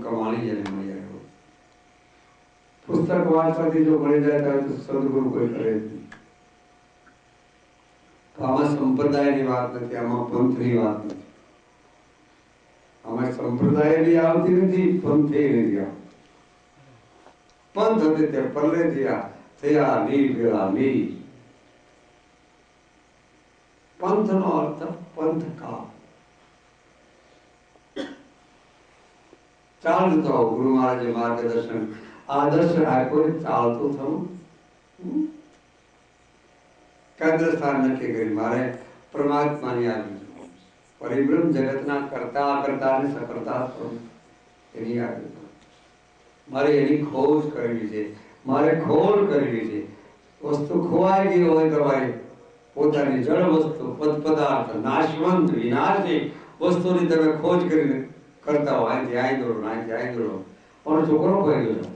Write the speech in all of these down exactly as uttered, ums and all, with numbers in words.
કમાણી જેને મળી આવ્યો. પુસ્તક વાંચવાથી જો મળી જાય તો સદગુરુ કોઈ કરે જ નહીં. આમાં સંપ્રદાયની વાત નથી, આમાં પંથની વાત નથી. આમાં સંપ્રદાય બી આવતી નથી, પંથે નથી આવતી. પંથ હતી તે પલ્લે થયા થયા ની પેલા ની. પંથનો અર્થ પંથકા. ચાલતો ગુરુ મહારાજે માર્ગદર્શન આદર્શ આપ્યો, ચાલતું થવું. કેન્દ્ર સ્થાન નક્કી કરી મારે પરમાત્માની આજ્ઞા, પરિબ્રહ્મ જગતના કરતા કરતા અને સકર્તા એની આજ્ઞા. મારે એની ખોજ કરવી છે, મારે ખોળ કરવી છે. વસ્તુ ખોવાઈ ગઈ હોય તમારી પોતાની જળ વસ્તુ પદ પદાર્થ નાશવંત વિનાશી વસ્તુની તમે ખોજ કરીને કરતા હો, અહીંથી અહીં દોડો અહીંથી અહીં દોડો. મારો છોકરો ખોવાઈ ગયો,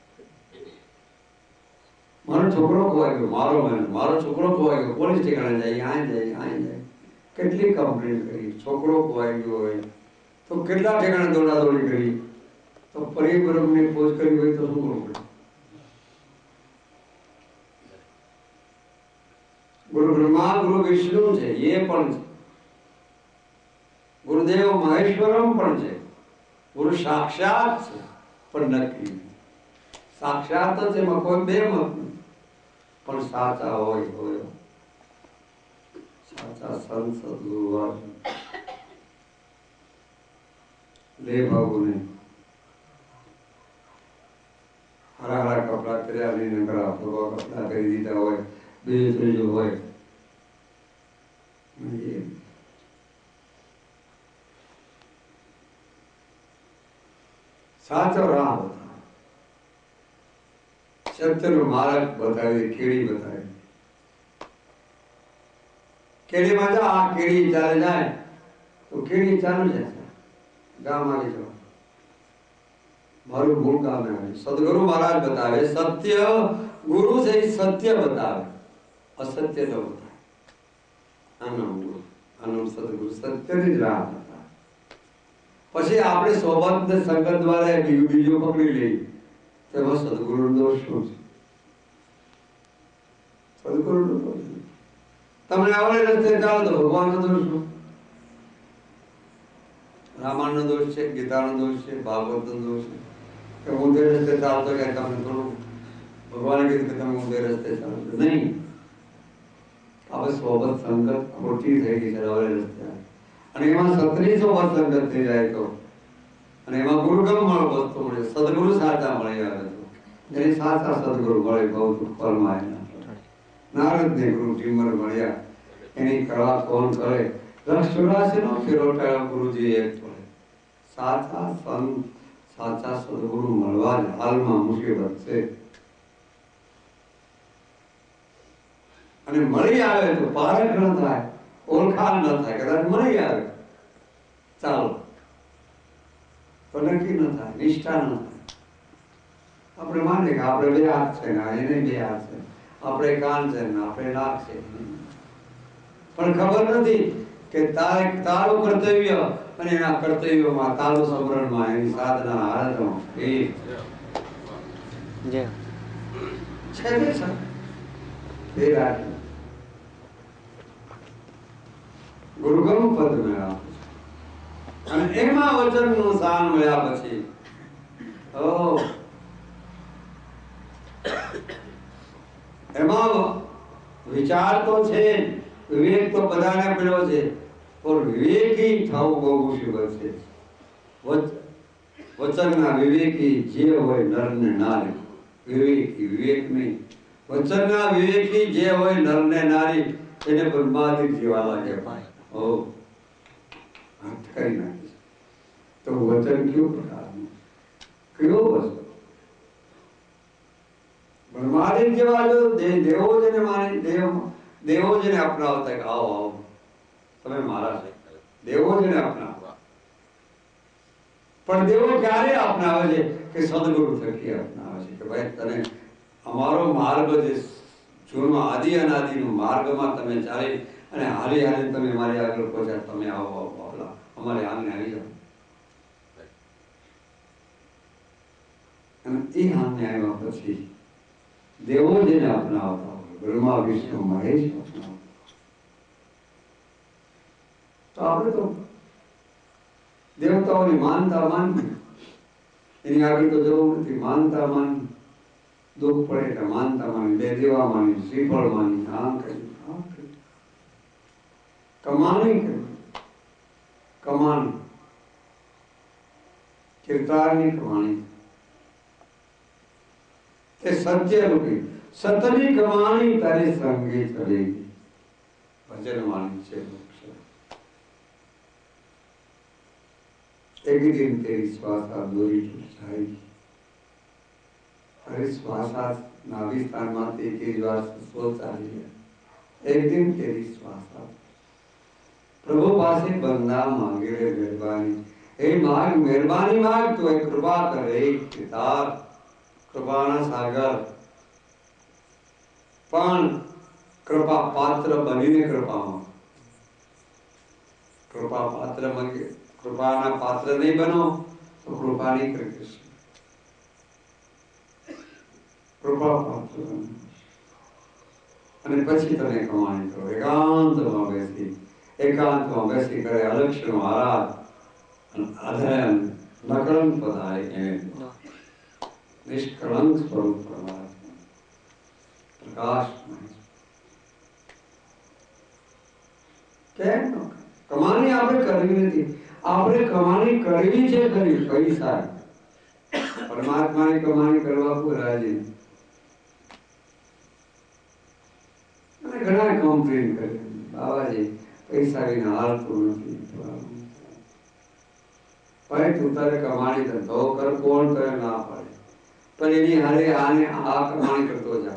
મારો છોકરો ખોવાઈ ગયો, મારો મને મારો છોકરો ખોવાઈ ગયો, પોલીસ ઠેકાણે જાય, અહીં જાય અહીં જાય. કેટલી કમ્પ્લેન કરી. છોકરો ખોવાઈ ગયો હોય તો કેટલા ઠેકાણે દોડા દોડી કરી. તો પરિબ્રહ્મની ખોજ કરી હોય તો શું કરવું પડે? ગુરુ બ્રહ્મા ગુરુ વિષ્ણુ છે, એ પણ છે. ગુરુદેવ મહેશ્વરમ પણ છે. ગુરુ સાક્ષાત છે પણ નક્કી. સાક્ષાત જ એમાં કોઈ બે મત નથી, પણ સાચા હોય હોય સાચા સંત સદગુરુ લે ભાગુને હરા હરા કપડા કર્યા નહીં કરા ભગવા કપડા કરી દીધા હોય, બીજું ત્રીજું હોય. સાચો રાહ બતાવે, સત્યનો માર્ગ બતાવી, કેડી બતાવી. કેડીમાં જા, આ કેડી ચાલે જાય તો કેડી ચાલુ છે. ગામ આવી જાવ, મારું મૂળ ગામ આવે. સદગુરુ મહારાજ બતાવે, સત્ય ગુરુ છે એ સત્ય બતાવે, અસત્ય ન બતાવે. આનો ગુરુ આનો સદગુરુ સત્યની જ રાહ બતાવે. પછી આપણે સોબત ને સંગત દ્વારા બીજું બીજું પકડી લઈએ, તેમાં સદગુરુ દોષ શું છે? સદગુરુ નો દોષ તમને આવડે રસ્તે ચાલો તો ભગવાન નો દોષ શું? રામાયણ નો દોષ છે, ગીતા નો દોષ છે, ભાગવત નો દોષ છે કે ઊંધે રસ્તે ચાલતો કે તમે થોડું ભગવાને કીધું કે તમે ઊંધે રસ્તે ચાલો નહીં. હવે સોબત સંગત ખોટી થઈ ગઈ છે હવે રસ્તે, અને એમાં સત્રી સોબત સંગત થઈ જાય તો, અને એમાં ગુરુગમ મળે વસ્તુ મળે, સદગુરુ સાચા મળી આવે તો એની સાચા સદગુરુ મળે બહુ ફળમાં એના. નારદ ને ગુરુ ટીમર મળ્યા, એની કળા કોણ કરે? રક્ષ ચોરાસી નો ફેરોટા ગુરુજી એક પડે. સાચા સંત સાચા સદગુરુ મળવા જ હાલમાં મુસીબત છે. અને મળી આવે તો પારખ ન થાય, ઓળખાણ ન થાય. કદાચ મળી આવે ચાલો તો નક્કી ન થાય, નિષ્ઠા ન થાય. આપણે માનીએ કે આપણે બે હાથ છે ને એને બે હાથ છે, આપણે કાન છે ને આપણે નાક છે, પણ ખબર નથી કે તારે તારું કર્તવ્ય અને એના કર્તવ્યમાં તારું સમરણમાં એની સાધના આરાધના એ છે છે ગુરુગમ પદ મળ્યા અને એમાં વચન નું સ્થાન મળ્યા પછી ઓ એમાં વિચાર તો છે, વિવેક તો બધાને પડ્યો છે, પણ વિવેકી થવું બહુ મુશ્કેલ છે. વચનના વિવેકી જે હોય નર ને નારી, વિવેકી વિવેક નહીં, વચનના વિવેકી જે હોય નર ને નારી એને બ્રહ્માદિક જેવા લાગે. ઓ હાથ કરી નાખે તો વચન કયું પ્રકારનું, કયો વસ્તુ? બ્રહ્માદિક જેવા જો દેવો જેને માની દેવ દેવો જેને અપનાવતા કે આવો આવો તમે મારા છે, દેવો જેને અપનાવવા. પણ દેવો ક્યારે અપનાવે છે? કે સદગુરુ થકી અપનાવે છે કે ભાઈ તને અમારો માર્ગ જે જૂનો આદિ અનાદિ નો માર્ગમાં તમે ચાલી અને હાલી હાલી તમે મારી આગળ પહોંચ્યા, તમે આવો આવો આવલા અમારે આમને આવી જાઓ. અને એ આમને આવ્યા પછી દેવો જેને અપનાવતા હોય, બ્રહ્મા વિષ્ણુ મહેશ અપનાવતા, તો આપણે તો દેવતાઓની માનતા માનવી, એની આગળ તો જવું નથી. માનતા માનવી, દુઃખ પડે એટલે માનતા માની, બે દેવા માની, શ્રીફળ માની, આમ કરી આમ કરી કમાણી કરી, કમાણી કીર્તારની કમાણી તે સત્ય રૂપી સતની કમાણી તારે સંગે ચલેગી, ભજન વાણી છે. एक दिन तेरी श्वासा दूरी टूट जाएगी. अरे श्वासा नाभि स्थान माते तेरी बात सोच आ रही है. एक दिन तेरी श्वासा प्रभु पासे बंदा मांगे रे मेहरबानी, हे माग मेहरबानी माग, तो एक कृपा करे पितार कृपाना सागर, पण कृपा पात्र बनीने कृपा मांग. कृपा पात्र मांगे, कृपाना पात्र नहीं बनो तो कृपा नहीं कर कृष्ण. कृपा पात्र बनो અને પછી તમે કમાણી કરો. એકાંતમાં બેસી એકાંતમાં બેસી કરે અલક્ષનો આરાધ અને અધયન નકળંક પધાય એને નિષ્કળંક સ્વરૂપ પરમાત્મા પ્રકાશમય. કેમ કમાણી આપણે કરવી નથી, આપણે કમાણી કરવી છે ખરી પૈસા. પરમાત્માની કમાણી કરવા કોઈ રાજી નથી. અને ઘણા કમ્પ્લેન કરે બાબાજી પૈસા વિના હાલતું નથી. ભાઈ તું તારે કમાણી ધંધો કર, કોણ તને ના પાડે, પણ એની હારે આને આ કમાણી કરતો જા.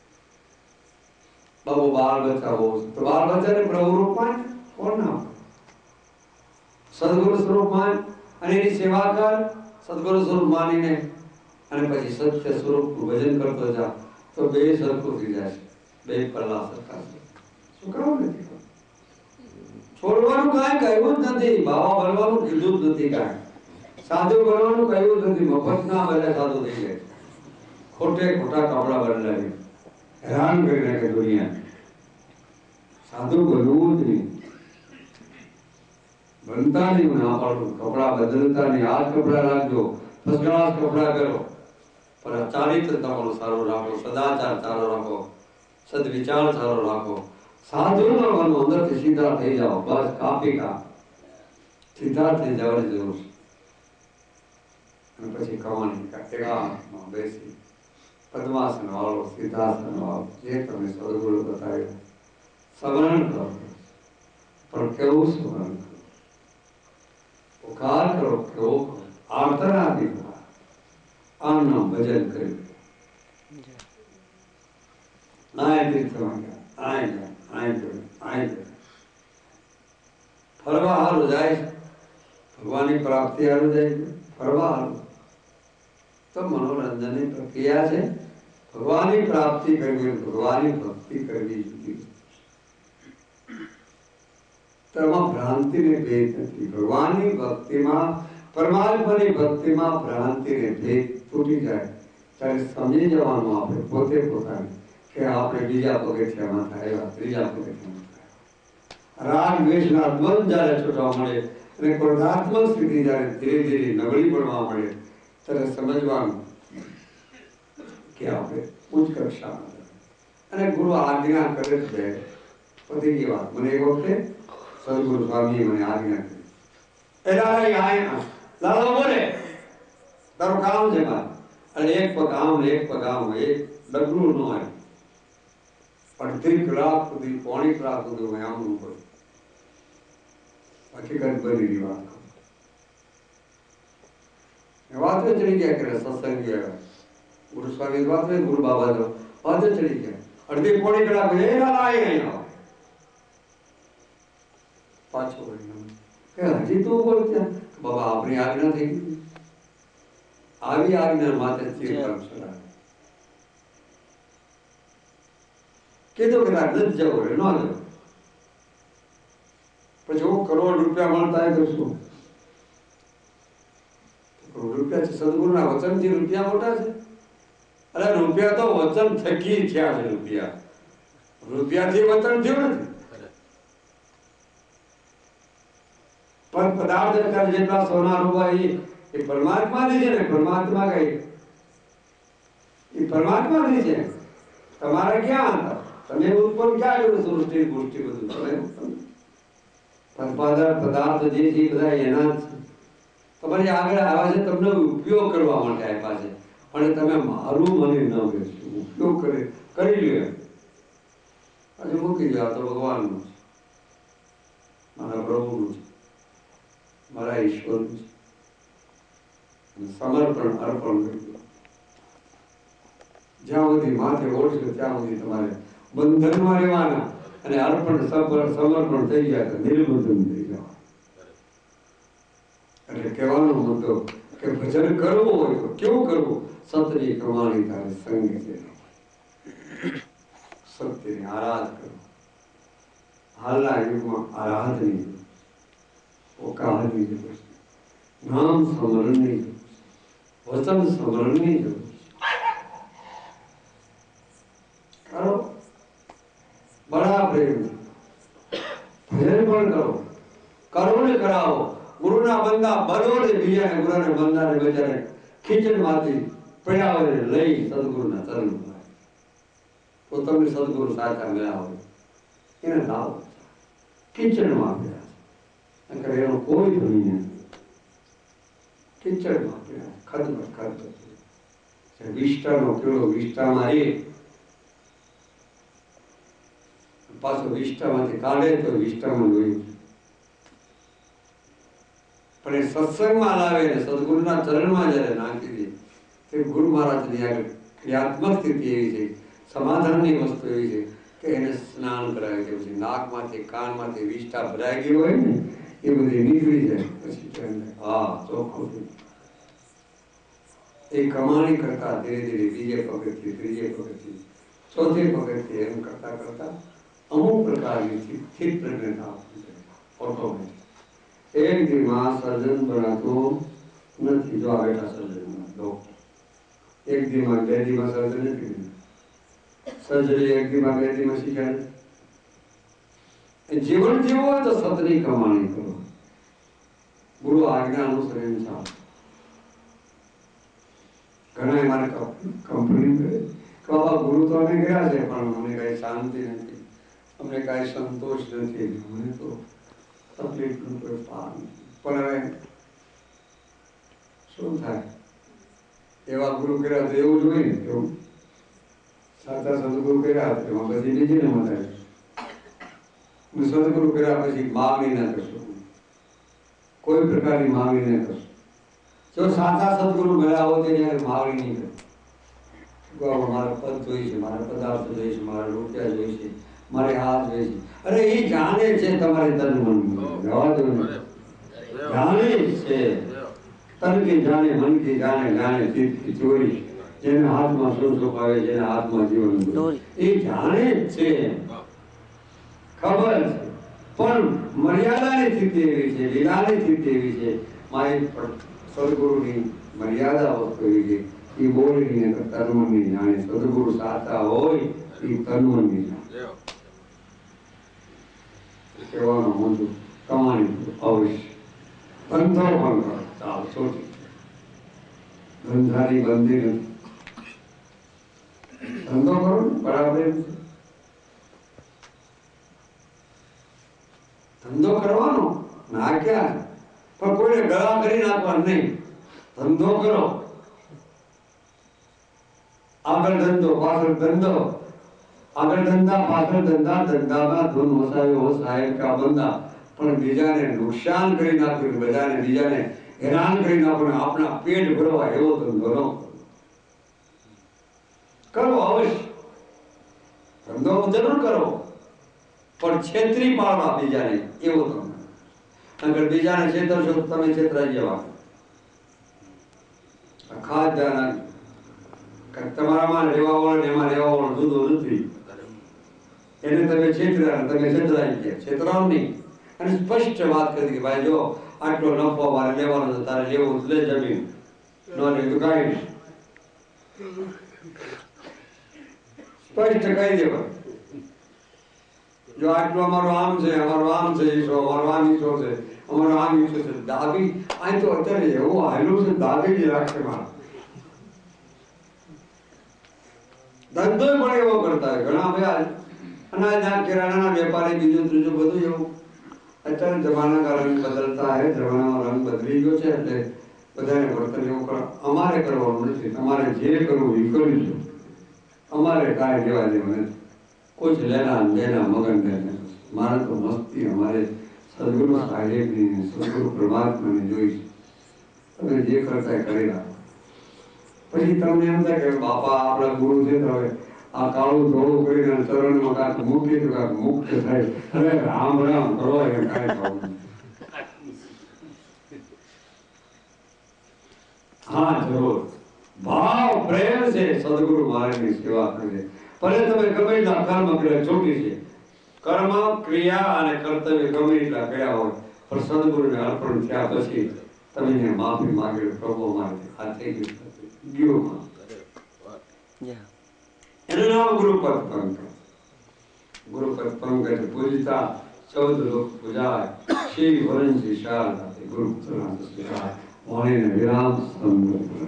બાબુ બાળ બચ્ચા બહુ તો બાળ બચ્ચાને પ્રભુ રૂપમાં કોણ ના પાડે? સદગુરુ સ્વરૂપ માન અને એની સેવા કર. સદગુરુ સ્વરૂપ માનીને અને પછી સત્ય સ્વરૂપનું ભજન કરતો જા, તો બે સરખું થઈ જાય. બે પલ્લા સરખા. શું કરવું નથી? છોડવાનું કાંઈ કહ્યું જ નથી. બાબા બનવાનું કીધું જ નથી. કાંઈ સાધુ બનવાનું કહ્યું જ નથી. મફત ના બને સાધુ થઈ જાય. ખોટે ખોટા કપડા બદલાવી હેરાન કરી નાખે દુનિયા. સાધુ બનવું જ નહીં. બનતા નહીં, ના પાડું. કપડા બદલતા નહીં. આ જ કપડા રાખજો, ફર્સ્ટ ક્લાસ કપડા પહેરો, પણ ચારિત્ર તમારું સારું રાખો, સદાચાર સારો રાખો, સદવિચાર સારો રાખો. સાધુ ન બનો, અંદરથી સીધા થઈ જાઓ. બસ કાપી કા સીધા થઈ જવાની જરૂર છે. અને પછી કમાણી એકાંતમાં બેસી પદ્માસન વાળો, સિદ્ધાસન વાળો, જે તમે સદગુરુ બતાવ્યો સ્મરણ કરો. પણ કેવું સ્મરણ કરો? પુકાર કરો. કેવો કરો? આર્તનાદી પુકાર. આમનું ભજન કર્યું. આય તીર્થમાં ગયા, આય ગયા, આય ગયો, આય ગયો. ફરવા હારું જાય, ભગવાનની પ્રાપ્તિ હારું જાય, ફરવા હારું. તો મનોરંજનની પ્રક્રિયા છે. ભગવાનની પ્રાપ્તિ કરવી, ભગવાનની ભક્તિ કરવી જુદી. તો એમાં ભ્રાંતિને ભેદ નથી. ભગવાનની ભક્તિમાં, પરમાત્માની ભક્તિમાં ભ્રાંતિને ભેદ તૂટી જાય ત્યારે સમજી જવાનું આપણે પોતે પોતાને કે આપણે બીજા પગથિયામાં થયેલા, ત્રીજા પગથિયામાં થયેલા. રાગ દ્વેષના દ્વંદ જ્યારે છૂટવા મળે અને ક્રોધાત્મક સ્થિતિ જ્યારે ધીરે ધીરે નબળી પડવા મળે ત્યારે સમજવાનું કે આપણે ઉચ્ચ કક્ષામાં. અને ગુરુ આજ્ઞા કરે જ બે પતિ की વાત. મને એક વખતે સદગુરુ સ્વામી મને આજ્ઞા કરી, એ લાલા આય લાલા બોલે તારું કામ છે મારે. અને એક પગ આમ ને એક પગ આમ, એક ડગલું ન હોય. અડધી કલાક સુધી, પોણી કલાક સુધી હું આમનું પડ્યું. હકીકત બની વાત વાતો ચડી ગયા કરે. સત્સંગી આવ્યા, ગુરુ સ્વામી વાત હોય, ગુરુ બાબા તો વાતો ચડી ગયા. અડધી પોણી કલાક એ લાલા અહીંયા પાછો કે હજી તું બોલ ત્યાં બાબા આપણી આજ્ઞા થઈ ગઈ. આવી આજ્ઞા માથે ચીર કીધું કે નથી જવું, ન જવું. પછી હું કરોડ રૂપિયા મળતા હોય તો શું? રૂપિયા છે સદગુરુના વચનથી રૂપિયા મોટા છે? અરે રૂપિયા તો વચન થકી થયા છે. રૂપિયા રૂપિયાથી વચન થયું નથી. પણ પદાર્થ જેટલા સોના રૂપા એ પરમાત્માની છે ને. પરમાત્મા કઈ એ પરમાત્માની છે. તમારે ક્યાં હતા? તમે ઉત્પન્ન ક્યાં કર્યું? સૃષ્ટિ પુષ્ટિ બધું તમે પદાર્થ જે છે બધા એના જ છે. તમારી આગળ આવ્યા છે તમને ઉપયોગ કરવા માટે આપ્યા છે. અને તમે મારું મને ન બેસો ઉપયોગ કરે કરી લ્યો. આજે મૂકી દો. આ તો ભગવાનનું છે, મારા પ્રભુનું છે, મારા ઈશ્વરનું છે. સમર્પણ અર્પણ કરી દો. જ્યાં સુધી માથે ઓળશે ત્યાં સુધી તમારે બંધનમાં રહેવાના. અને અર્પણ સમર્પણ થઈ ગયા તો નિર્બંધન થઈ જવા. એટલે કહેવાનો મુદ્દો કે ભજન કરવું હોય તો કેવું કરવું? સતની કમાણી તારે સંગે છે. સત્યની આરાધ કરો. હાલના યુગમાં આરાધની ઓકાહની જરૂર છે. નામ સ્મરણની જરૂર છે. વચન સ્મરણની જરૂર છે. કરો બડા પ્રેમ ભજન પણ કરો. કરો ને કરાવો. ગુરુના બંદા બનો ને બીજાને ગુરુના બંદાને બચારે ખીચડમાંથી પડ્યા લઈ સદગુરુના ચરણ તો તમને સદગુરુ સાચા મળ્યા હોય એને લાવો. કિચડમાં પડ્યા છે એનો કોઈ ધણી નથી. કિચડમાં પડ્યા ખદબદ ખદબદ વિષ્ટાનો કેળો વિષ્ટામાં એ પાછો વિષ્ટામાંથી કાઢે તો વિષ્ટામાં જોયું. પણ એ સત્સંગમાં લાવે ને સદગુરુના ચરણમાં જયારે નાખી દે તે ગુરુ મહારાજની આગળ ક્રિયાત્મક સ્થિતિ એવી છે, સમાધાનની વસ્તુ એવી છે કે એને સ્નાન કરાવી દે. પછી નાકમાંથી કાનમાંથી વિષ્ટા ભરાઈ ગઈ હોય ને એ બધી નીકળી જાય. પછી હા ચોખ્ખું એ કમાણી કરતા ધીરે ધીરે બીજે પગથિયે ત્રીજે પગથિયે ચોથે પગથિયે એમ કરતા કરતા અમુક પ્રકારની સ્થિત પ્રજ્ઞતા ઓટોમેટિક. એક દીમાં સર્જન બનાતો નથી. જો આ બેટા સર્જન ડોક્ટર એક દીમાં બે દીમાં સર્જન નથી. સર્જરી એક દીમાં બે દીમાં શીખ્યા. જીવન જીવો હોય તો સતની કમાણી કરો. ગુરુ આજ્ઞા અનુસરીને ચાલો. ઘણા મારે કંપની કરે કે બાબા ગુરુ તો અમે ગયા છે પણ અમને કઈ શાંતિ નથી, અમને કઈ સંતોષ નથી, મને તો તકલીફનું કોઈ પાર નથી. પણ હવે શું થાય? એવા ગુરુ કર્યા તો એવું જ હોય ને. કેવું સાચા સદગુરુ કર્યા એમાં પછી બીજી ને મદાય. સદગુરુ કર્યા પછી માગણી ના કરશો, કોઈ પ્રકારની માગણી ના કરશો. જો સાચા સદગુરુ મળ્યા હોય ત્યારે માગણી નહીં કરે. મારા પદ જોઈ છે, મારા પદાર્થ જોઈ છે, મારા રૂપિયા જોઈ છે, મારે હાથ જોઈ છે. અરે એ જાણે છે તમારે તન મન જાણે છે. તન કે જાણે, મન કે જાણે, જાણે ચિત્ત की ચોરી. જેને હાથમાં શું સુખ આવે, જેને હાથમાં જીવન એ જાણે છે, ખબર છે. પણ મર્યાદાની સ્થિતિ એવી છે, લીલાની સ્થિતિ એવી છે. મારી સદગુરુની મર્યાદા વસ્તુ એવી છે એ બોલીને તનમનની જાણે. સદગુરુ સાચા હોય એ તનમનની જાણે. કહેવાનો મુદ્દો કમાણી અવશ્ય ધંધો પણ કરો. ચાલ છોટી ધંધાની બંધી નથી. ધંધો કરો ને બરાબર. ધંધો કરવાનો ના ક્યાં, પણ કોઈને ગળા કરી નાખવાનું નહીં. ધંધો કરો. આગળ ધંધો પાછળ ધંધો, આગળ ધંધા પાછળ ધંધા, ધંધામાં ધૂન વસાયો સાહેબ કા બંદા. પણ બીજાને નુકસાન કરી નાખ્યું, બધાને બીજાને હેરાન કરી નાખ્યું, આપણા પેટ ભરવા એવો ધંધો ન કરો. અવશ્ય ધંધો જરૂર કરો પણ છેતરી પાડવા બીજાને એવો ધંધો. અગર બીજાને છેતરશો તો તમે છેતરાઈ જવા. ખાસ ધ્યાન તમારામાં રહેવા વાળો એમાં રહેવા વાળો જુદો નથી. એને તમે છેતર્યા, તમે છેતરાઈ ગયા. છેતરાવ નહીં. અને સ્પષ્ટ વાત કરી કે ભાઈ જો આટલો નફો મારે લેવાનો છે, તારે લેવું લે જમીન, ન રહે તો કાંઈ નહીં. સ્પષ્ટ કહી દેવા, જો આટલું અમારું આમ છે, અમારું આમ છે ઈશો, અમારું આમ ઈશો છે, અમારું આમ ઈશો છે. દાબી અહીં તો અત્યારે એવું હાલું છે, દાબી જ રાખશે મારા. ધંધો પણ એવો કરતા હોય ઘણા ભાઈ, અનાજના કિરાણાના વેપારી, બીજું ત્રીજું બધું એવું. અત્યારે જમાના કા રંગ બદલતા હે, જમાનાનો રંગ બદલી ગયો છે એટલે બધાને વર્તન એવું કરો. અમારે કરવાનું નથી, તમારે જે કરવું એ કરી દો, અમારે કાંઈ લેવા દેવું નથી. कुछ लेना देना मगन देना. मारे तो मस्ती हमारे सदगुरु साहेब ने, सदगुरु परमात्मा ने જોઈ તમે જે કરતા કરેલા. પછી તમને એમ થાય કે બાપા આપણા ગુરુ છે તો હવે આ કાળું ધોળું કરીને ચરણમાં કાંક મૂકી તો કાંક મુક્ત થાય. અરે રામ રામ કરો એને કાંઈ થવું. હા જરૂર ભાવ પ્રેમ છે સદગુરુ મહારાજની સેવા કરે. ભલે તમે ગમે એટલા કર્મ કર્યા છોટી છે, કર્મ ક્રિયા અને કર્તવ્ય ગમે એટલા કર્યા હોય, પણ સદગુરુને અર્પણ થયા પછી તમે એને માફી માંગી પ્રભુ મારે આ થઈ ગયું ગયું. એનું નામ ગુરુપદ પંકજ. ગુરુપદ પંકજ પૂજતા ચૌદ લોક પૂજાય, શ્રી વરણજી શારદા ગુરુ વાણીને વિરામ સંબંધ.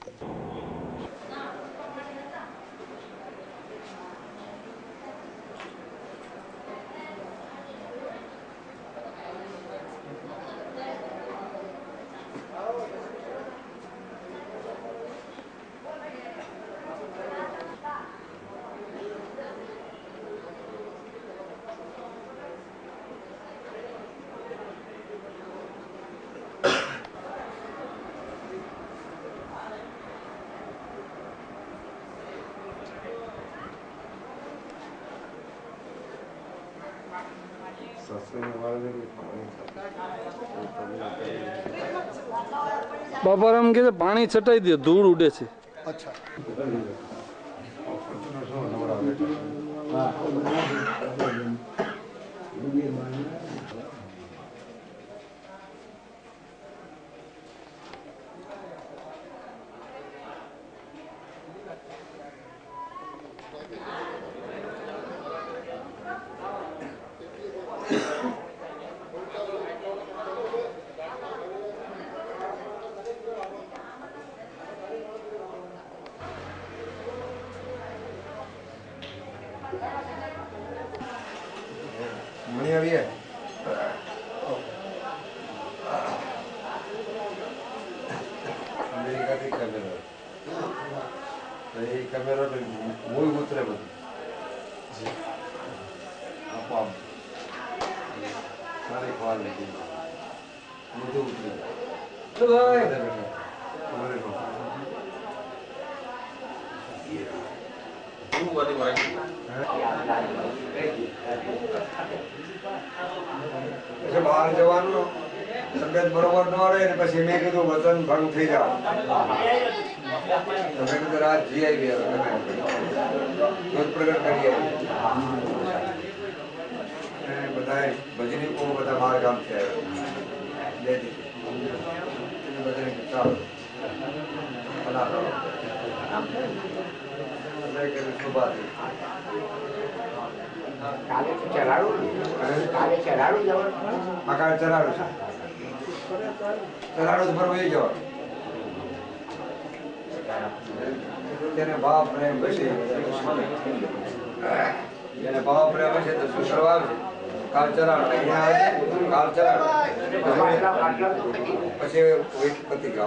બાપારામ કે પાણી છટાઈ દે, ધૂળ ઉડે છે. અચ્છા મણી આવીએ. અમેરિકાથી કેમેરો, એ કેમેરો મૂળ ઉતરે બધું આપો આપ સારી ખોલ લીધી બધું ઉતરી પછી બહાર જવાનું તબિયત બરોબર ન રહે ને પછી મેં કીધું વચન ભંગ થઈ જાવ તો મેં કીધું રાત જી આવી પ્રગટ કરી બધા ભજની કો બધા મારા ગામ છે બે બધાને ચાલો કાલે ચલાડું કાલે ચલાડું જવાનું આ કાલે ચલાડું છે ચલાડું પર વહી જવાનું જેને ભાવ પ્રેમ હશે જેને ભાવ પ્રેમ હશે તો શું કરવા આવશે કાલ ચલાડો અહીંયા આવે કાલ ચલાડો પછી પતિ ગાવ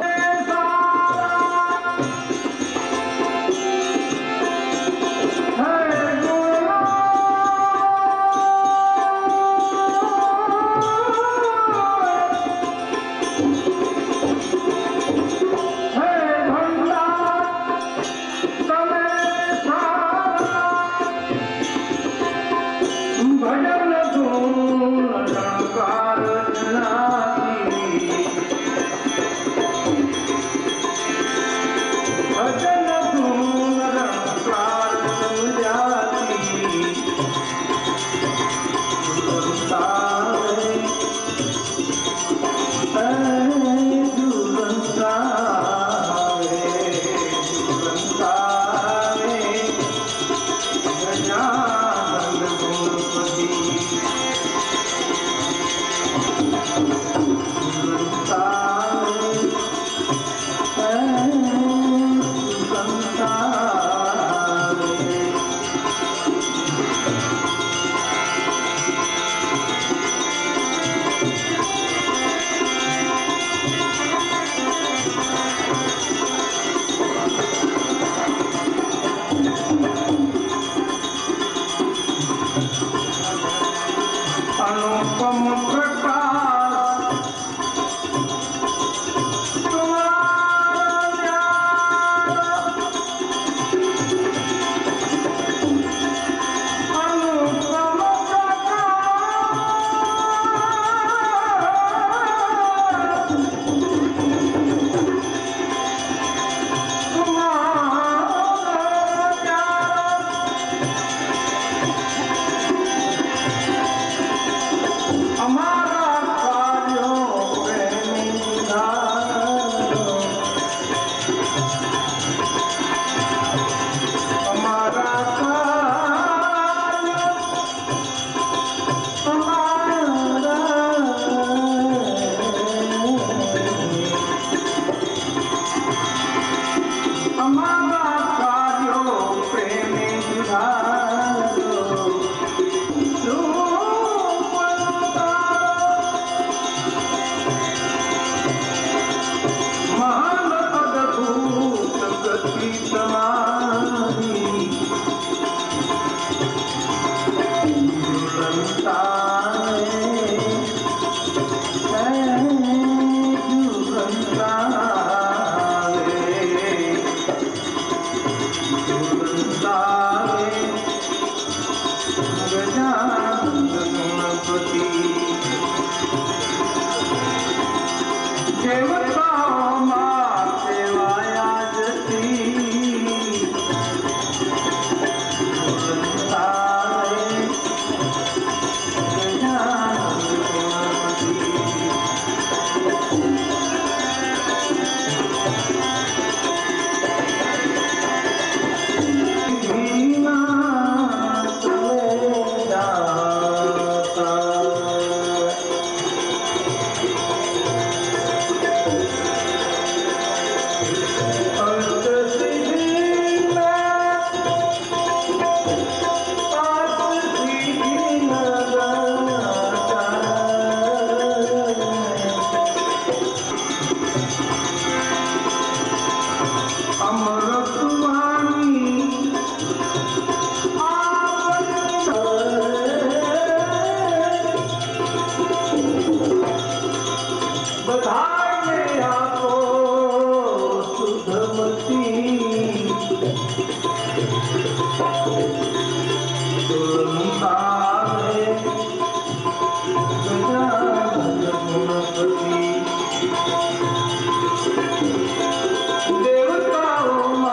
देवताओं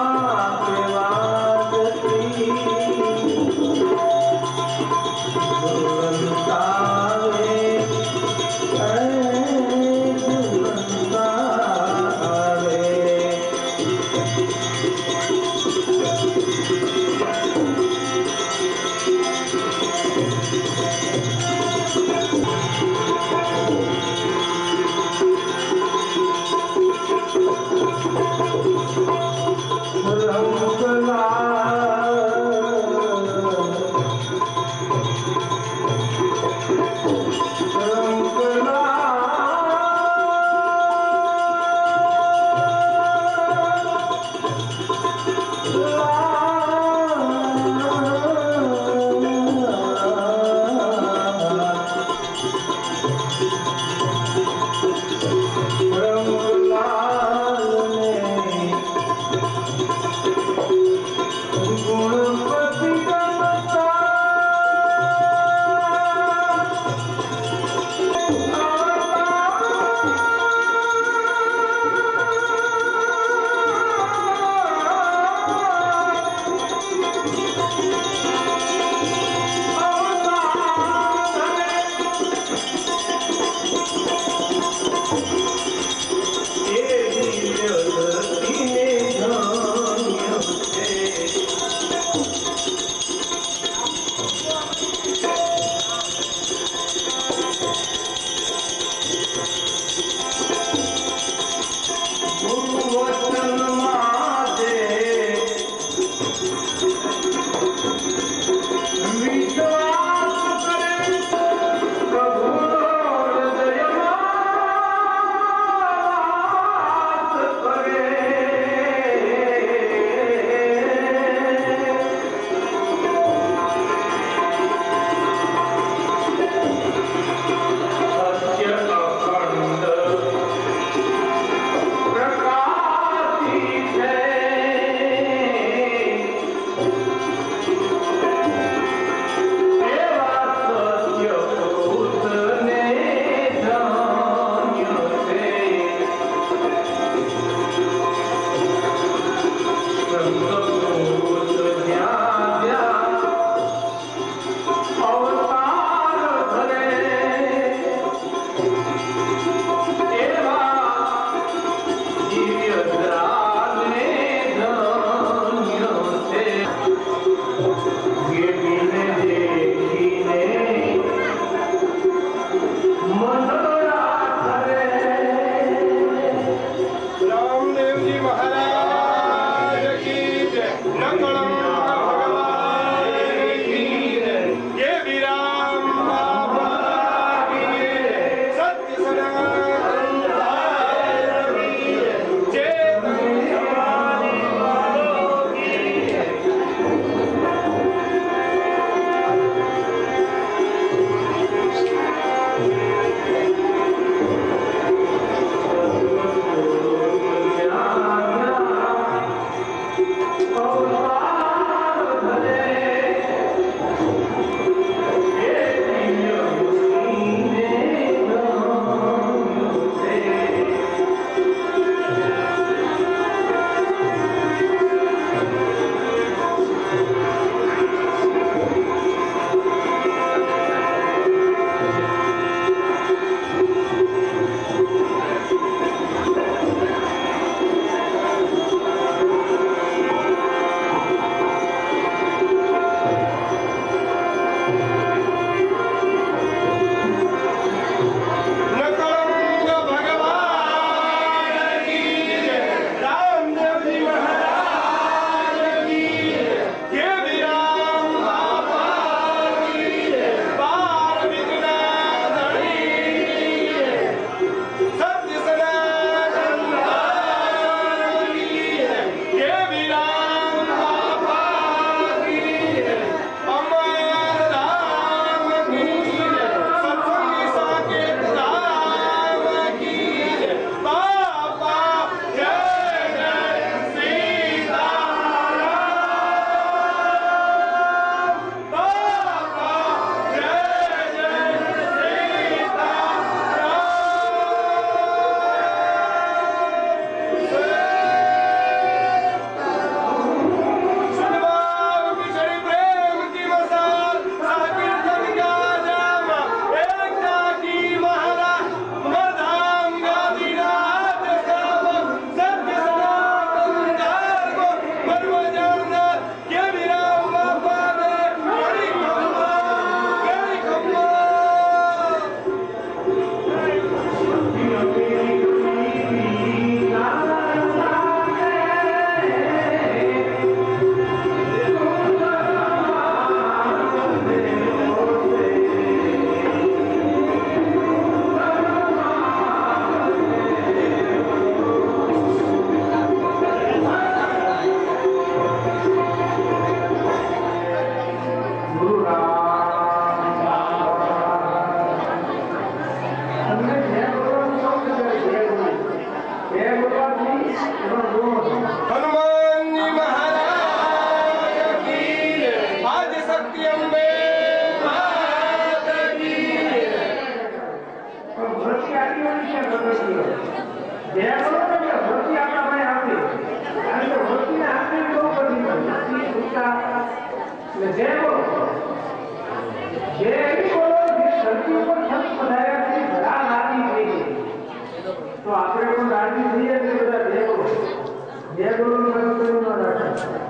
એટલે જે બોલો જે એવી બોલો જે ધરતી ઉપર છત પધાર્યાથી ઘણા રાજી થઈ ગઈ તો આપણે પણ રાજી થઈએ એટલે બધા જે બોલો જે બોલો નું કર્યું ન રાખે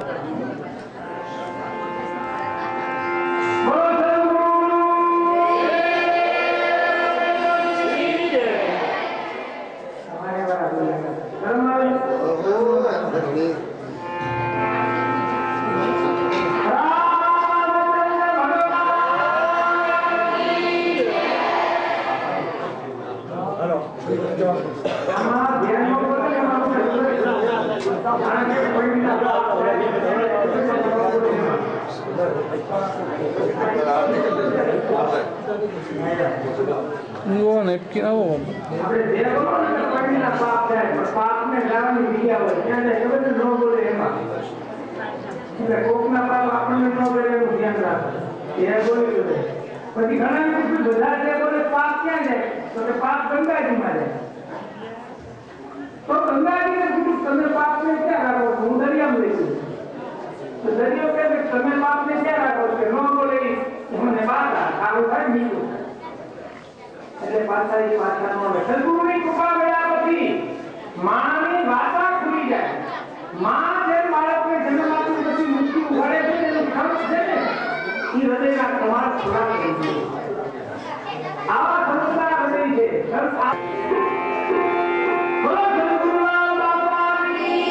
वो नेपकिन वो આપણે જે બોલો ને પડીના પાપ થાય પણ પાપને લાવવાની વિદ્યા હોય ત્યાં જાય ખબર છે ન બોલે એમાં એટલે કોકના પાપ આપણને ન બોલે એનું ધ્યાન રાખે એ બોલી દે પછી ઘણા પૂછ્યું બધા જે બોલે પાપ ક્યાં જાય તો કે પાપ ગંગાજીમાં જાય તો ગંગાજીને પૂછ્યું તમે પાપને ક્યાં રાખો છો હું દરિયામાં લઈ જઉં તો દરિયો કહે કે તમે પાપને ક્યાં રાખો છો કે ન બોલે મને બાધા સારું થાય મીઠું એટલે પાછા એ પાછા નો આવે સદગુરુની કૃપા મળ્યા પછી માની વાતા ખુલી જાય માં જે બાળકને જન્મ આપ્યો પછી મૃત્યુ વળે છે એનું ખર્ચ છે ને એ હૃદયના પ્રમાણ થોડા થઈ જાય આવા સંસ્કાર હૃદય છે સંસ્કાર બોલો સદગુરુના બાપાની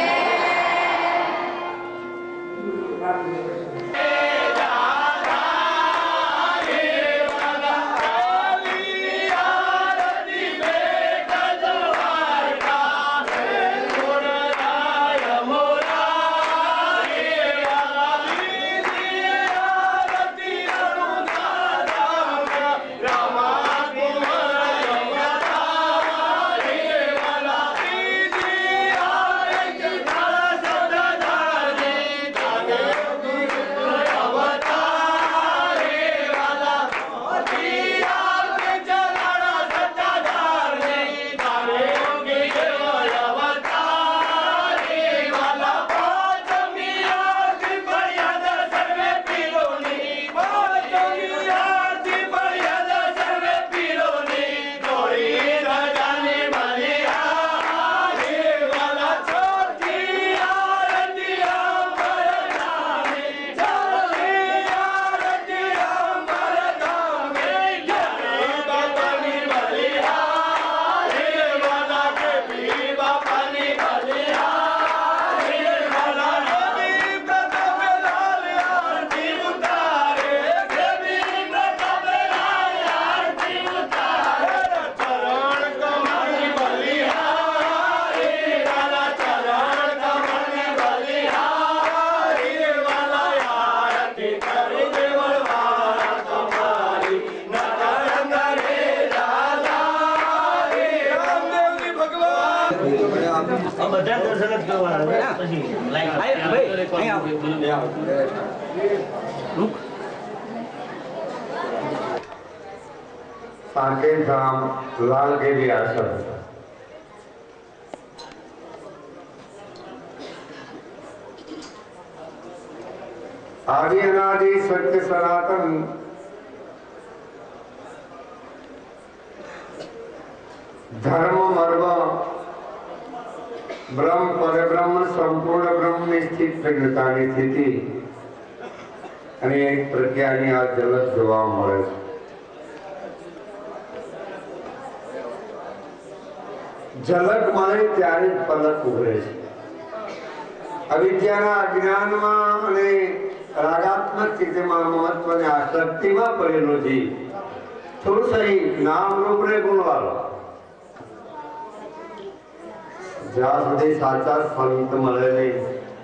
સાકેત ધામ લાલગીરી આશ્રમ આદિ અનાદિ સત્ય સનાતન ધર્મ મર્મ બ્રહ્મ પરબ્રહ્મ સંપૂર્ણ બ્રહ્મની સ્થિત પ્રજ્ઞતાની સ્થિતિ અને એક પ્રજ્ઞાની આ જલત જોવા મળે છે. ઝલક મળે ત્યારે જ પલક ઉભરે છે. અવિદ્યાના અજ્ઞાનમાં અને રાગાત્મક સ્થિતિમાં મહત્વને આસક્તિમાં પડેલો જીવ થોડું સહી નામ રૂપને ગુણવાળો જ્યાં સુધી સાચા સંત મળે નહીં,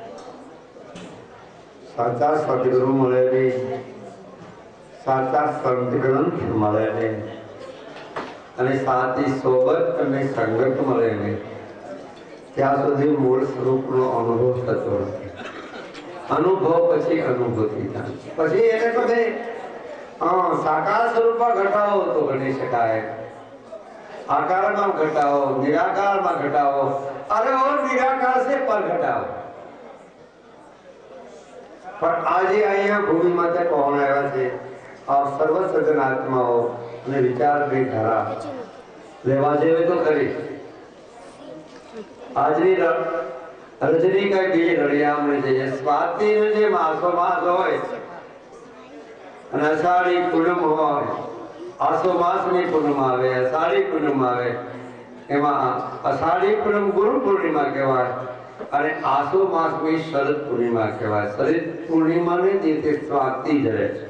સાચા સદગુરુ મળે નહીં, સાચા સંત ગ્રંથ મળે નહીં અને સાચી સોબત અને સંગત મળે નહીં ત્યાં સુધી મૂળ સ્વરૂપનો અનુભવ થતો નથી. અનુભવ પછી અનુભૂતિ થાય. પછી એને બધે સાકાર સ્વરૂપમાં ઘટાવો તો ગણી શકાય, આકારમાં ઘટાવો, નિરાકારમાં ઘટાવો, અરે और निराकार से पर घटाओ. પણ આજે અહીંયા ભૂમિ માતા કોણ આવ્યા છે? આ સર્વ સજ્જન આત્માઓ અને વિચારની ધારા લેવા જેવી તો ખરી. આજની રજની કઈ બીજી રળિયામણી છે. સ્વાતિનો જે માસો માસ હોય અને અષાઢી પૂનમ હોય, આસો માસની પૂનમ આવે, અષાઢી પૂનમ આવે, એમાં અષાઢી પૂનમ ગુરુ પૂર્ણિમા કહેવાય અને આસો માસની શરદ પૂર્ણિમા કહેવાય. શરદ પૂર્ણિમાને દિવસે સ્વાતિ જરે છે.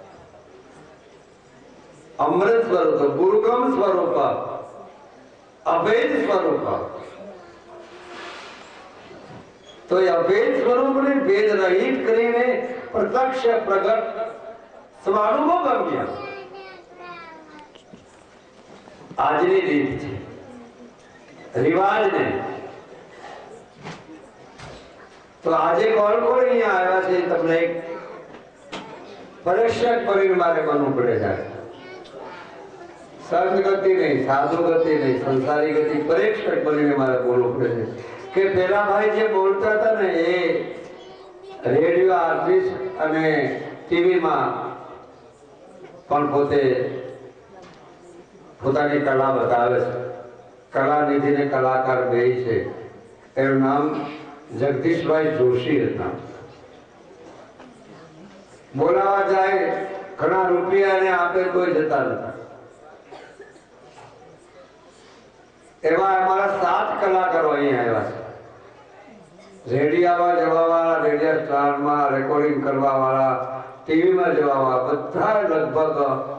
અમૃત સ્વરૂપ, ગુરુગમ સ્વરૂપ, અભેદ સ્વરૂપ. તો એ અભેદ સ્વરૂપને ભેદ રહિત કરીને પ્રત્યક્ષ પ્રગટ સ્વાનુભવ ગમ્યા આજની રીત છે, રિવાજ ને. તો આજે કોણ કોણ અહીંયા આવ્યા છે તમને એક પરીક્ષક કરીને મારે બનવું પડે છે. સંત ગતિ નહીં, સાધુ ગતિ નહીં, સંસારી ગતિ, પરીક્ષક બનીને મારે બોલવું પડે છે કે પેલા ભાઈ જે બોલતા હતા ને એ રેડિયો આર્ટિસ્ટ અને ટીવીમાં પણ પોતે પોતાની કલા બતાવે છે. કલાનિધિને કલાકાર બે છે. એનું નામ જગદીશભાઈ જોશી હતા. બોલાવા જાય, ઘણા રૂપિયા એને આપે કોઈ જતા નથી. એવા અમારા સાત કલાકારો અહીંયા આવ્યા છે. રેડિયામાં જવા વાળા, રેડિયો સ્ટારમાં રેકોર્ડિંગ કરવા વાળા, ટીવીમાં જવા વાળા બધા લગભગ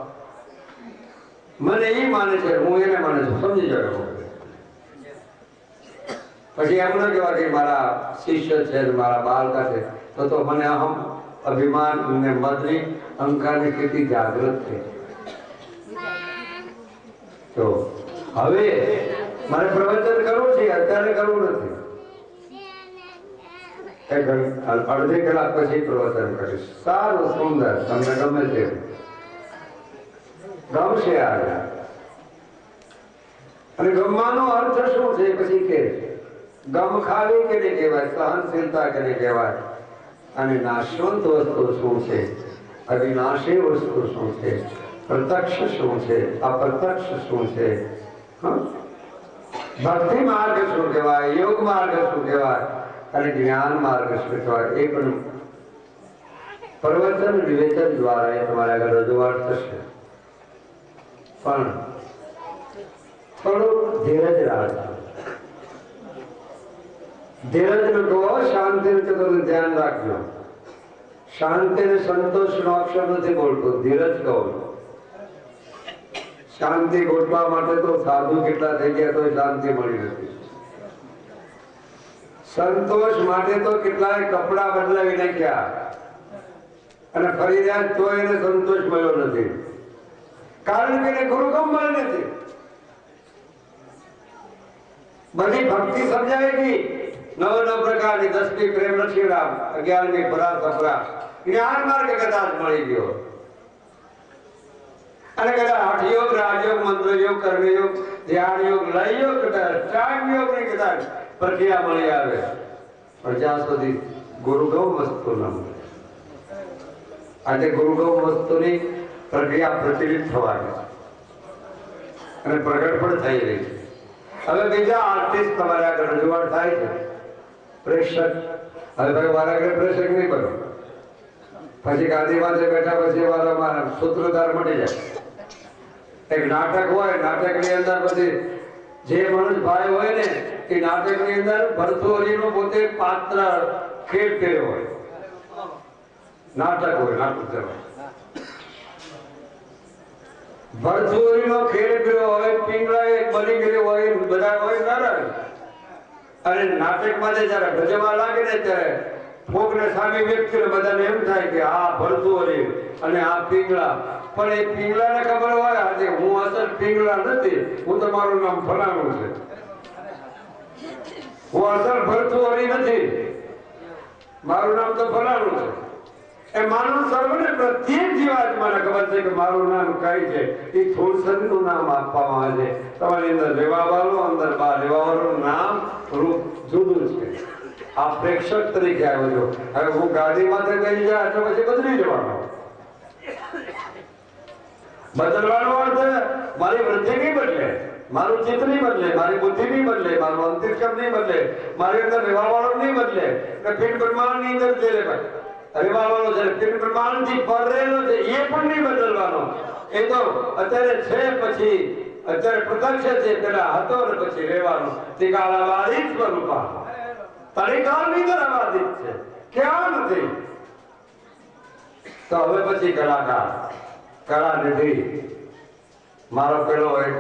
મને એ માને છે, હું એને માને છું. સમજી જાવ. પછી એમ ન કહેવાય કે મારા શિષ્ય છે, મારા બાળકા છે, તો તો મને અહમ અભિમાન અને મદની અહંકારની સ્થિતિ જાગૃત થઈ. તો હવે મારે પ્રવચન કરવું છે, અત્યારે કરવું નથી. અડધી કલાક પછી પ્રવચન કરીશ. સારું, સુંદર, તમને ગમે તે ગમશે. આ અને ગમવાનો અર્થ શું છે પછી કે ગમ ખાવી કેને કહેવાય, સહનશીલતા કેને કહેવાય, અને નાશવંત વસ્તુ શું છે, અવિનાશી વસ્તુ શું છે, પ્રત્યક્ષ શું છે, અપ્રત્યક્ષ શું છે, ભક્તિ માર્ગ શું કહેવાય, યોગ માર્ગ શું કહેવાય અને જ્ઞાન માર્ગ શું કહેવાય, એ પણ પ્રવચન વિવેચન દ્વારા એ તમારા આગળ રજૂઆત થશે. પણ થોડું ધીરજ રાખજો. ધીરજ નો કહો, શાંતિ નું ધ્યાન રાખજો. શાંતિ ને સંતોષ નો અક્ષર નથી બોલતો, ધીરજ કહો. શાંતિ ગોઠવા માટે તો સાધુ કેટલા થઈ ગયા તો શાંતિ મળી નથી. સંતોષ માટે તો કેટલાય કપડા બદલાવી નાખ્યા અને ફરી રહ્યા તો એને સંતોષ મળ્યો નથી. કારણ કે એને ગુરુગમ મળી નથી. બધી ભક્તિ સમજાય ગઈ. નવ નવ પ્રકારની દસમી પ્રેમ લક્ષ્મીરામ, અગિયારમી પરા સપરા, જ્ઞાન માર્ગ કદાચ મળી ગયો. અને કદાચ હઠયોગ, રાજયોગ, મંત્રયોગ, કર્મયોગ, ધ્યાન યોગ, લય યોગ, કદાચ અષ્ટાંગ યોગ ની કદાચ પ્રક્રિયા મળી આવે. પણ જ્યાં સુધી ગુરુગમ વસ્તુ ન મળે. આજે ગુરુગમ વસ્તુની પ્રક્રિયા પ્રચલિત થવાની અને પ્રગટ પણ થઈ રહી છે. હવે બીજા આર્ટિસ્ટ તમારા આગળ રજૂઆત થાય છે, પ્રેક્ષક. હવે ભાઈ મારા આગળ પ્રેક્ષક નહીં બનો. પછી ગાંધીમાં જે બેઠા પછી મારા મારા સૂત્રધાર મળી જાય. એક નાટક હોય, નાટક ની અંદર પછી જે મનુષભાઈ હોય ને એ નાટક ની અંદર ભરતુહરીનો પોતે પાત્ર ખેલ ફેર્યો હોય. નાટક હોય, નાટક ભરતુહરીનો ખેલ ફેર્યો હોય, પિંગળા એક બની ગયેલો હોય, બધા હોય નારાયણ. અને નાટકમાં જયારે ભજવા લાગે ને ત્યારે ફોક ને સામે વ્યક્તિને બધાને એમ થાય કે આ ભરતુહરી અને આ પિંગળા. પણ એ પિંગળાને ખબર હોય આજે હું અસલ પિંગળા નથી, હું તમારું નામ ફલાણું છે, હું અસલ ભરતુહરી નથી, મારું નામ તો ફલાણું છે. એ માનવ સર્વને પ્રત્યેક જીવાત્માને ખબર છે કે મારું નામ કઈ છે. એ થોડસનનું નામ આપવામાં આવે છે. તમારી અંદર રહેવા વાળું, અંદર બહાર રહેવા વાળું નામ રૂપ જુદું છે. આ પ્રેક્ષક તરીકે આવ્યો છું. હવે હું ગાડીમાંથી ગઈ જાય એટલે પછી બદલી જવાનો. બદલવાનો અર્થ મારી વૃદ્ધિ નહીં બદલે, મારું ચિત્ત નહીં બદલે, મારી બુદ્ધિ નહીં બદલે, મારું અંતરિક્ષમ નહીં બદલે, મારી અંદર રહેવા વાળો નહીં બદલે. પિંડ બ્રહ્માંડ ની અંદર જે રહેવા વાળો છે, પિંડ બ્રહ્માંડ થી પર રહેલો છે, એ પણ નહીં બદલવાનો. એ તો અત્યારે છે, પછી અત્યારે પ્રત્યક્ષ છે, પેલા હતો ને પછી રહેવાનો. તે કાળાવાદિત સ્વરૂપા તારી કાળની ધરાવાદિત છે, ક્યાં નથી. તો હવે પછી કલાકાર કળા નિધિ મારો પેલો એક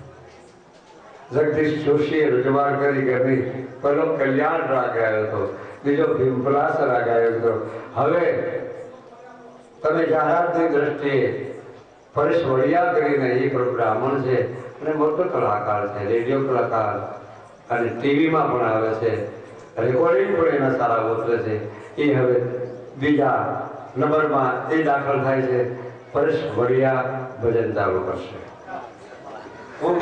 જગદીશ જોશીએ રજૂઆત કરી કે ભાઈ પેલો કલ્યાણ રાગ આવ્યો હતો, બીજો ભીમપલાસ રાગ આવ્યો હતો. હવે તમે જાહેરાતની દ્રષ્ટિએ પરેશ વડિયા કરીને એ પણ બ્રાહ્મણ છે અને મોટો કલાકાર છે, રેડિયો કલાકાર અને ટીવીમાં પણ આવે છે, રેકોર્ડિંગ પણ એના સારા ઉતરે છે. એ હવે બીજા નંબરમાં એ દાખલ થાય છે. પરેશ વડિયા ભજન ચાલુ કરશે. રામ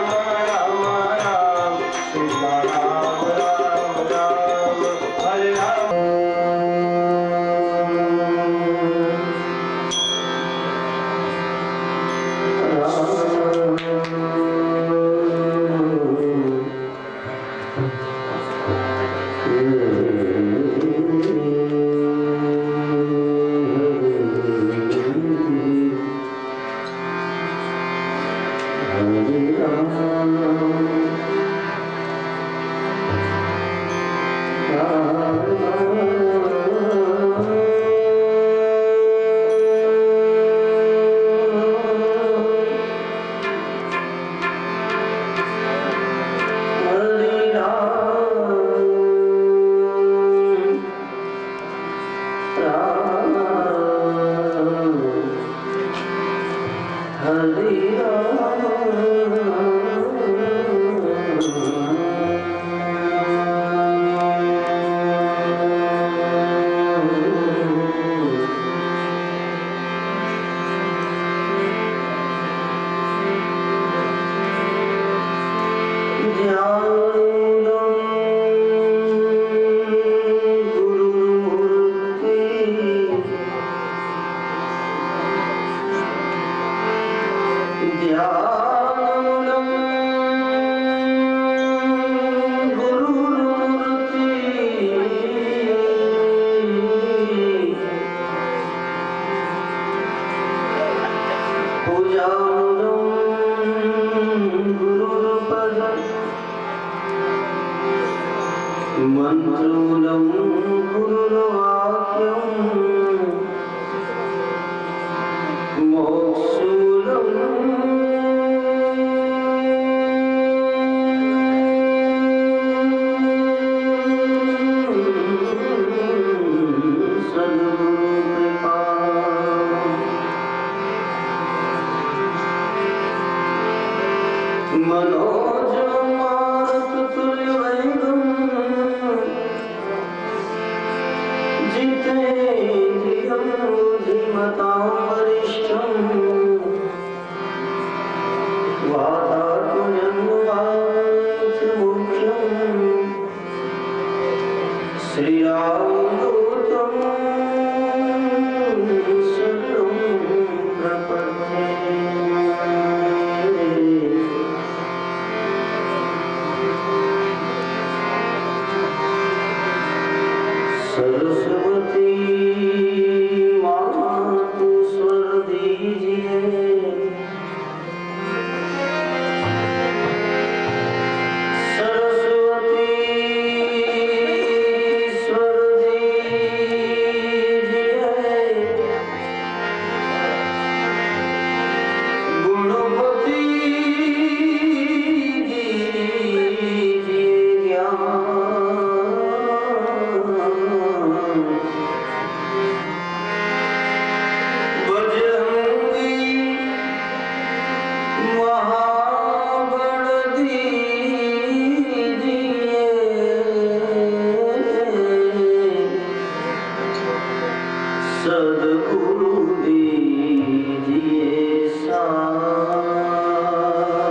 રામ રામ સીતારામ રામ રામ હરે રામ.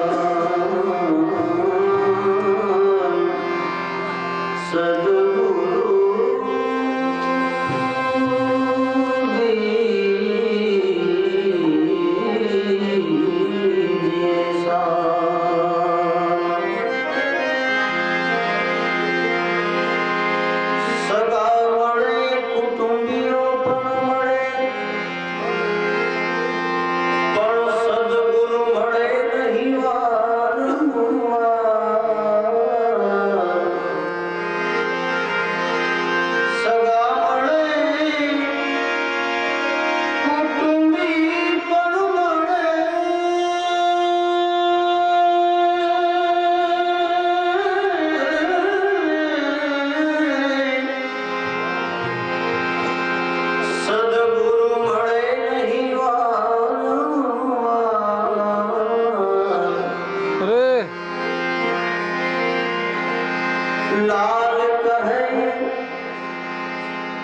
Sadhguru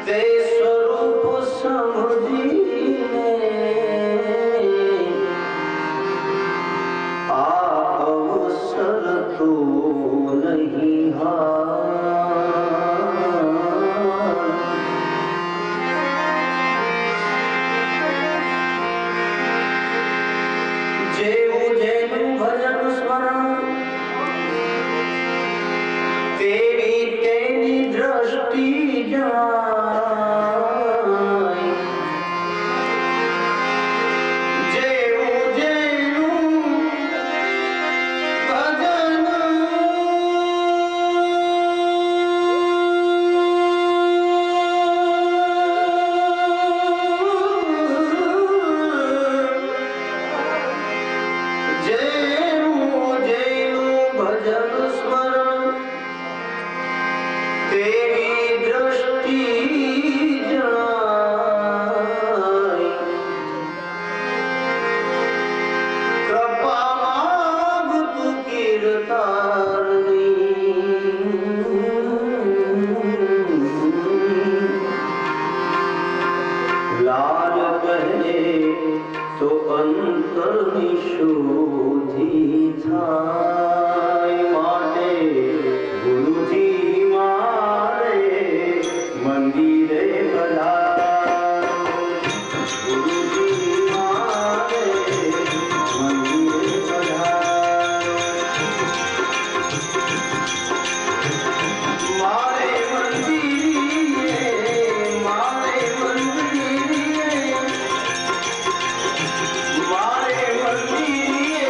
ते स्वरूप समझीने आ अवसर तो नहीं जेऊ जेनु भजन स्मरण तेरी तेरी दृष्टि जाय जेऊ जेनु भजन जेऊ जेनु भजन स्मरण तेरी दृष्टि जनाई कृपा मांग तू कीर्तारनी लाल पहले तो अंतर निशोधी थाय माटे गुरुजी मारे मंदिरे पधारो गुरुजी मारे मंदिरे पधारो मारे मंदिरे मारे मंदिरे मारे मंदिरे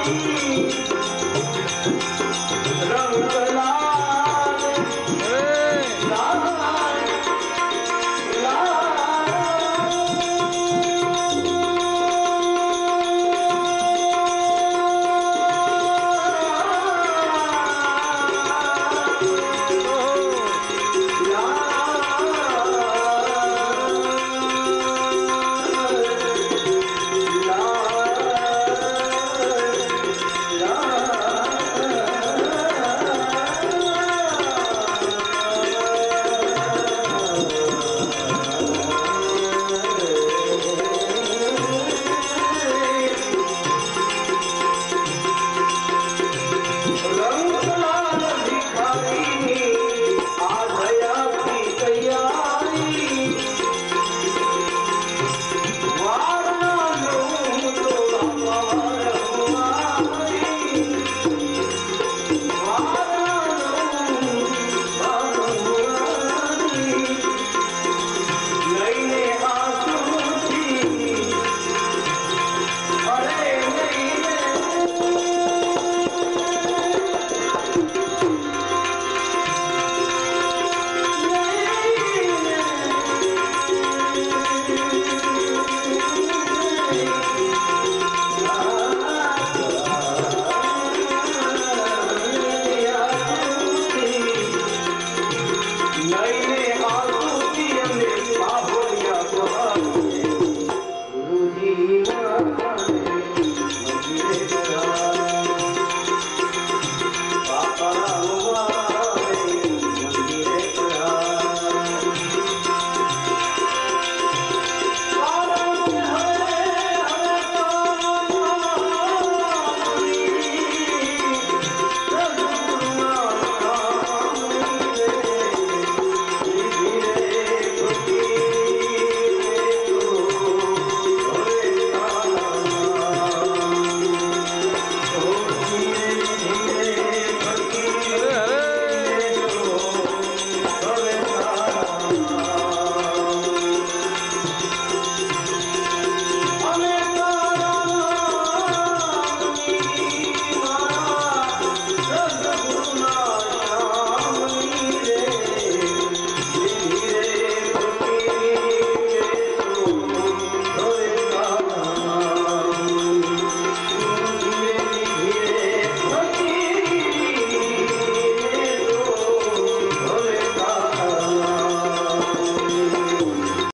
हाँ